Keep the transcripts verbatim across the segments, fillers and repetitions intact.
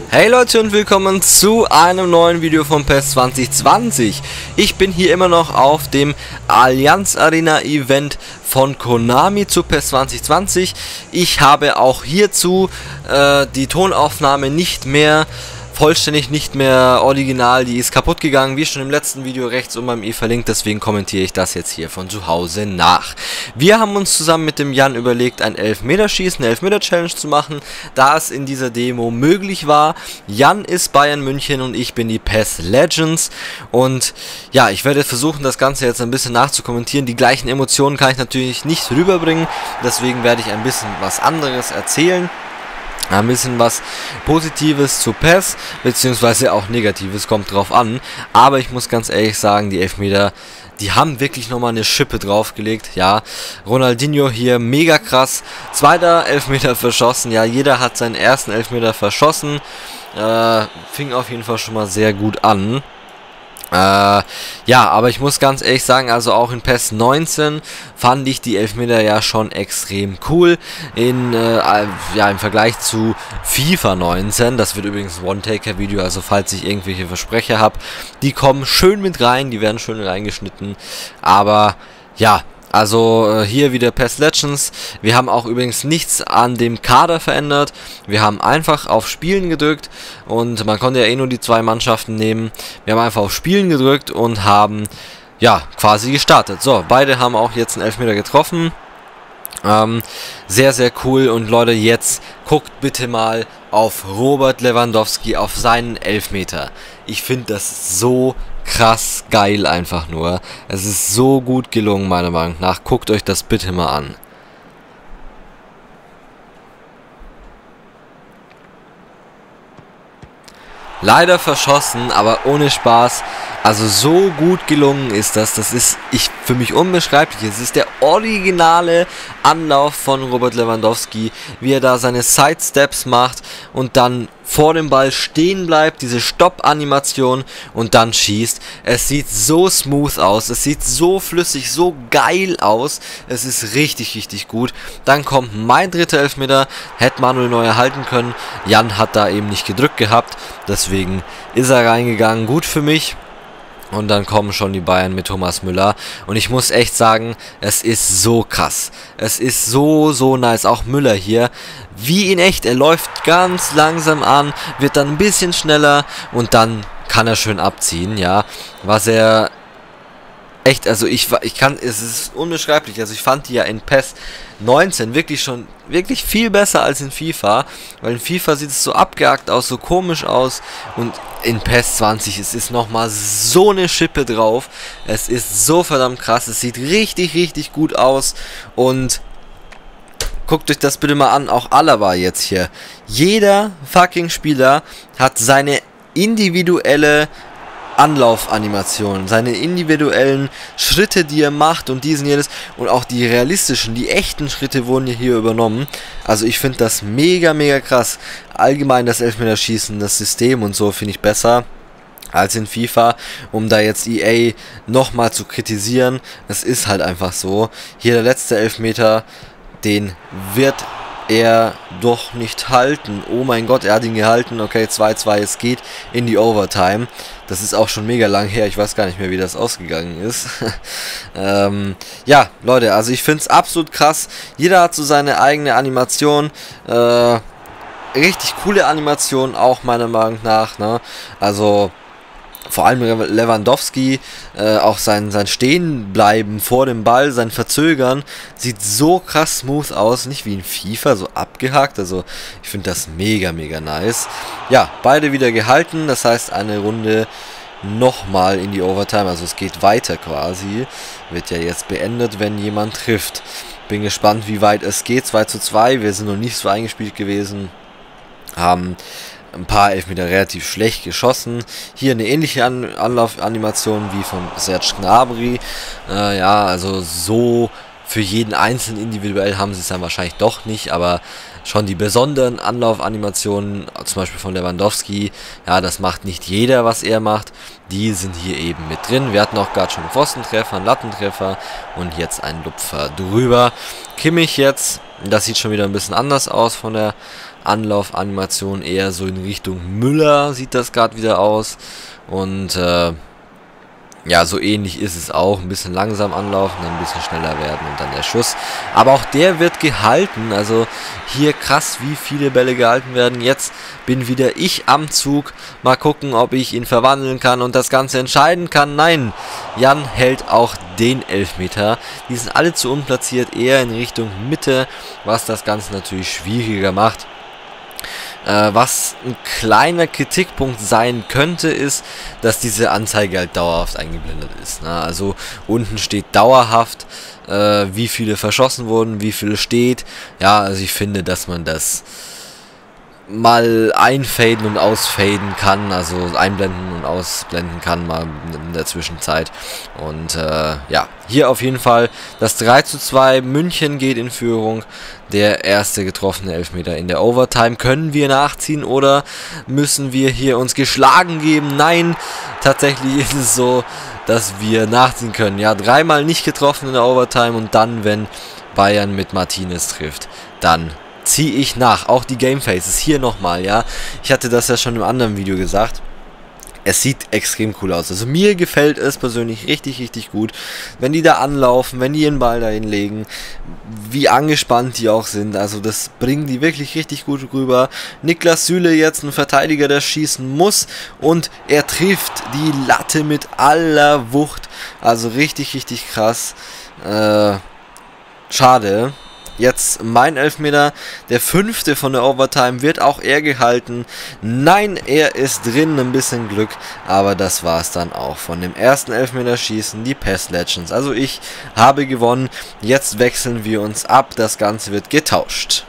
Hey Leute und willkommen zu einem neuen Video von PES zwanzig zwanzig. Ich bin hier immer noch auf dem Allianz Arena Event von Konami zu PES zwanzig zwanzig. Ich habe auch hierzu äh, die Tonaufnahme nicht mehr vollständig, nicht mehr original, die ist kaputt gegangen, wie schon im letzten Video rechts oben beim i verlinkt, deswegen kommentiere ich das jetzt hier von zu Hause nach. Wir haben uns zusammen mit dem Jan überlegt, ein Elfmeterschießen, eine Elfmeter-Challenge zu machen, da es in dieser Demo möglich war. Jan ist Bayern München und ich bin die PES Legends und ja, ich werde versuchen, das Ganze jetzt ein bisschen nachzukommentieren. Die gleichen Emotionen kann ich natürlich nicht rüberbringen, deswegen werde ich ein bisschen was anderes erzählen. Ein bisschen was Positives zu PES, beziehungsweise auch Negatives, kommt drauf an. Aber ich muss ganz ehrlich sagen, die Elfmeter, die haben wirklich nochmal eine Schippe draufgelegt. Ja, Ronaldinho hier, mega krass. Zweiter Elfmeter verschossen. Ja, jeder hat seinen ersten Elfmeter verschossen. Äh, fing auf jeden Fall schon mal sehr gut an. Äh, ja, aber ich muss ganz ehrlich sagen, also auch in PES neunzehn fand ich die Elfmeter ja schon extrem cool. In, äh, ja, im Vergleich zu FIFA neunzehn, das wird übrigens ein One-Taker-Video, also falls ich irgendwelche Versprecher habe, die kommen schön mit rein, die werden schön reingeschnitten, aber ja, also äh, hier wieder PES Legends. Wir haben auch übrigens nichts an dem Kader verändert. Wir haben einfach auf Spielen gedrückt und man konnte ja eh nur die zwei Mannschaften nehmen. Wir haben einfach auf Spielen gedrückt und haben ja quasi gestartet. So, beide haben auch jetzt einen Elfmeter getroffen. Ähm, sehr, sehr cool. Und Leute, jetzt guckt bitte mal auf Robert Lewandowski, auf seinen Elfmeter. Ich finde das so krass geil einfach nur. Es ist so gut gelungen, meiner Meinung nach. Guckt euch das bitte mal an. Leider verschossen, aber ohne Spaß. Also so gut gelungen ist das. Das ist ich für mich unbeschreiblich. Es ist der originale Anlauf von Robert Lewandowski, wie er da seine Sidesteps macht und dann vor dem Ball stehen bleibt, diese Stopp-Animation und dann schießt. Es sieht so smooth aus, es sieht so flüssig, so geil aus. Es ist richtig, richtig gut. Dann kommt mein dritter Elfmeter, hätte Manuel Neuer halten können. Jan hat da eben nicht gedrückt gehabt, deswegen ist er reingegangen. Gut für mich. Und dann kommen schon die Bayern mit Thomas Müller. Und ich muss echt sagen, es ist so krass. Es ist so, so nice. Auch Müller hier, wie in echt. Er läuft ganz langsam an, wird dann ein bisschen schneller und dann kann er schön abziehen, ja. Was er echt, also ich, ich kann, es ist unbeschreiblich. Also ich fand die ja in PES neunzehn wirklich schon, wirklich viel besser als in FIFA. Weil in FIFA sieht es so abgehackt aus, so komisch aus. Und in PES zwanzig, es ist nochmal so eine Schippe drauf. Es ist so verdammt krass. Es sieht richtig, richtig gut aus. Und guckt euch das bitte mal an. Auch Alaba jetzt hier. Jeder fucking Spieler hat seine individuelle Anlaufanimationen, seine individuellen Schritte, die er macht und diesen jedes und auch die realistischen, die echten Schritte wurden hier übernommen. Also ich finde das mega, mega krass. Allgemein das Elfmeterschießen, das System und so finde ich besser als in FIFA, um da jetzt E A nochmal zu kritisieren. Es ist halt einfach so. Hier der letzte Elfmeter, den wird er doch nicht halten. Oh mein Gott, er hat ihn gehalten. Okay, zwei zwei, es geht in die Overtime. Das ist auch schon mega lang her. Ich weiß gar nicht mehr, wie das ausgegangen ist. ähm, ja, Leute, also ich finde es absolut krass. Jeder hat so seine eigene Animation. Äh, richtig coole Animation auch meiner Meinung nach. Ne? Also vor allem Lewandowski, äh, auch sein, sein Stehenbleiben vor dem Ball, sein Verzögern, sieht so krass smooth aus, nicht wie in FIFA, so abgehakt, also ich finde das mega, mega nice. Ja, beide wieder gehalten, das heißt eine Runde nochmal in die Overtime, also es geht weiter quasi, wird ja jetzt beendet, wenn jemand trifft. Bin gespannt, wie weit es geht, zwei zu zwei, wir sind noch nicht so eingespielt gewesen, haben ein paar Elfmeter relativ schlecht geschossen. Hier eine ähnliche An Anlaufanimation wie von Serge Gnabry. Äh, ja, also so für jeden Einzelnen individuell haben sie es dann wahrscheinlich doch nicht, aber schon die besonderen Anlaufanimationen, zum Beispiel von Lewandowski, ja, das macht nicht jeder, was er macht, die sind hier eben mit drin. Wir hatten auch gerade schon einen Pfostentreffer, einen Lattentreffer und jetzt einen Lupfer drüber. Kimmich jetzt, das sieht schon wieder ein bisschen anders aus von der Anlaufanimation, eher so in Richtung Müller sieht das gerade wieder aus und äh, ja, so ähnlich ist es auch. Ein bisschen langsam anlaufen, dann ein bisschen schneller werden und dann der Schuss. Aber auch der wird gehalten. Also hier krass, wie viele Bälle gehalten werden. Jetzt bin wieder ich am Zug. Mal gucken, ob ich ihn verwandeln kann und das Ganze entscheiden kann. Nein, Jan hält auch den Elfmeter. Die sind alle zu unplatziert, eher in Richtung Mitte, was das Ganze natürlich schwieriger macht. Äh, was ein kleiner Kritikpunkt sein könnte, ist, dass diese Anzeige halt dauerhaft eingeblendet ist. Ne? Also unten steht dauerhaft, äh, wie viele verschossen wurden, wie viele steht. Ja, also ich finde, dass man das mal einfaden und ausfaden kann, also einblenden und ausblenden kann mal in der Zwischenzeit. Und äh, ja, hier auf jeden Fall das drei zu zwei, München geht in Führung, der erste getroffene Elfmeter in der Overtime. Können wir nachziehen oder müssen wir hier uns geschlagen geben? Nein, tatsächlich ist es so, dass wir nachziehen können. Ja, dreimal nicht getroffen in der Overtime und dann, wenn Bayern mit Martinez trifft, dann ziehe ich nach. Auch die Game Faces hier nochmal, ja. Ich hatte das ja schon im anderen Video gesagt. Es sieht extrem cool aus. Also mir gefällt es persönlich richtig, richtig gut. Wenn die da anlaufen, wenn die den Ball dahin legen, wie angespannt die auch sind. Also das bringen die wirklich richtig gut rüber. Niklas Süle jetzt ein Verteidiger, der schießen muss. Und er trifft die Latte mit aller Wucht. Also richtig, richtig krass. Äh, schade. Jetzt mein Elfmeter, der fünfte von der Overtime, wird auch er gehalten. Nein, er ist drin, ein bisschen Glück, aber das war es dann auch von dem ersten Elfmeterschießen, die P E S Legends. Also ich habe gewonnen, jetzt wechseln wir uns ab, das Ganze wird getauscht.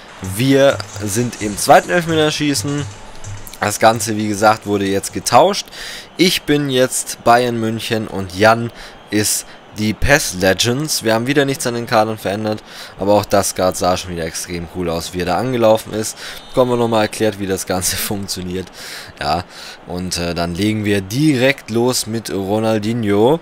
Wir sind im zweiten Elfmeterschießen. Das Ganze, wie gesagt, wurde jetzt getauscht. Ich bin jetzt Bayern München und Jan ist die P E S Legends. Wir haben wieder nichts an den Kadern verändert, aber auch das gerade sah schon wieder extrem cool aus, wie er da angelaufen ist. Kommen wir nochmal erklärt, wie das Ganze funktioniert. Ja, und äh, dann legen wir direkt los mit Ronaldinho.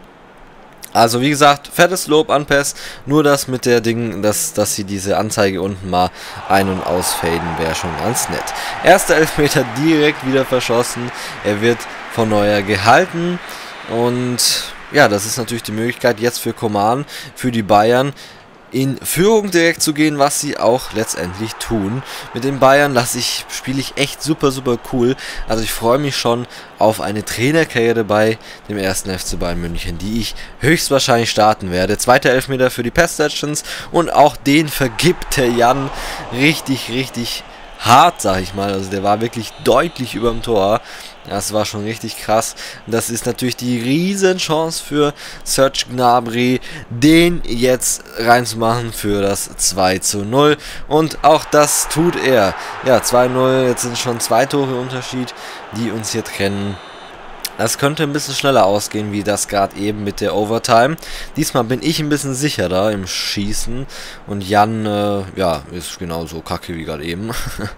Also wie gesagt, fettes Lob an P E S, nur das mit der Ding, dass, dass sie diese Anzeige unten mal ein- und ausfaden, wäre schon ganz nett. Erster Elfmeter direkt wieder verschossen, er wird von Neuer gehalten und ja, das ist natürlich die Möglichkeit jetzt für Coman, für die Bayern, in Führung direkt zu gehen, was sie auch letztendlich tun. Mit den Bayern lasse ich, spiele ich echt super, super cool. Also ich freue mich schon auf eine Trainerkarriere bei dem ersten F C Bayern München, die ich höchstwahrscheinlich starten werde. Zweiter Elfmeter für die P E S Legends und auch den vergibt der Jan richtig, richtig hart, sag ich mal. Also der war wirklich deutlich über dem Tor. Das war schon richtig krass. Das ist natürlich die riesen Chance für Serge Gnabry, den jetzt reinzumachen für das zwei zu null. Und auch das tut er. Ja, zwei null, jetzt sind schon zwei Tore Unterschied, die uns hier trennen. Das könnte ein bisschen schneller ausgehen, wie das gerade eben mit der Overtime. Diesmal bin ich ein bisschen sicherer im Schießen. Und Jan, äh, ja, ist genauso kacke wie gerade eben.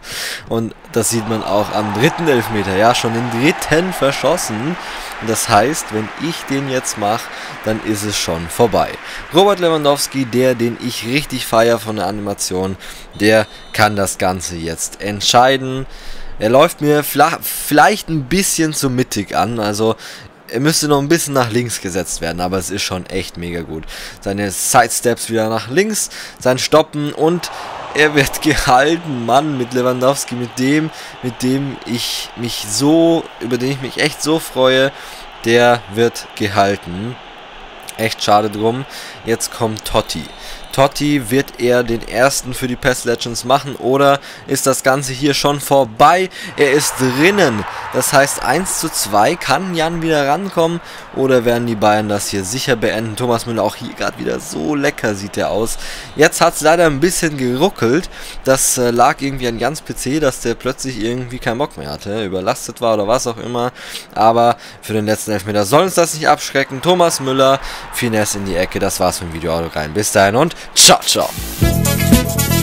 Und das sieht man auch am dritten Elfmeter. Ja, schon den dritten verschossen. Das heißt, wenn ich den jetzt mache, dann ist es schon vorbei. Robert Lewandowski, der, den ich richtig feiere von der Animation, der kann das Ganze jetzt entscheiden. Er läuft mir vielleicht ein bisschen zu mittig an, also er müsste noch ein bisschen nach links gesetzt werden, aber es ist schon echt mega gut. Seine Sidesteps wieder nach links, sein Stoppen und er wird gehalten, Mann, mit Lewandowski, mit dem, mit dem ich mich so, über den ich mich echt so freue, der wird gehalten. Echt schade drum. Jetzt kommt Totti. Totti, wird er den ersten für die P E S Legends machen oder ist das Ganze hier schon vorbei? Er ist drinnen. Das heißt eins zu zwei. Kann Jan wieder rankommen oder werden die Bayern das hier sicher beenden? Thomas Müller auch hier gerade wieder so lecker sieht er aus. Jetzt hat es leider ein bisschen geruckelt. Das äh, lag irgendwie an Jans P C, dass der plötzlich irgendwie keinen Bock mehr hatte, überlastet war oder was auch immer. Aber für den letzten Elfmeter soll uns das nicht abschrecken. Thomas Müller, Finesse in die Ecke. Das war's mit dem Video. Rein. Bis dahin und ciao, ciao.